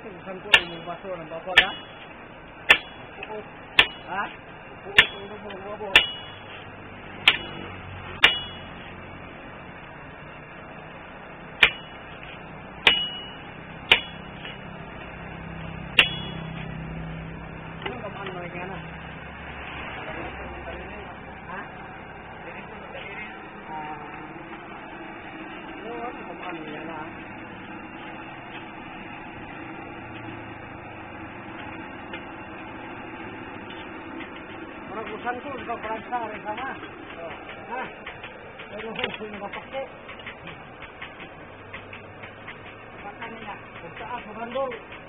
Tugusan ko yung baso ng bawal ha? Puot. Ha? Puot ang bawal. Ano kamaan mo yung gana? Ha? Ano kamaan mo yung gana ha? Urusan ko, ikaw palagsari sama. Ha? Pero kung nagapakte. Baka nila, kung taas, magandol.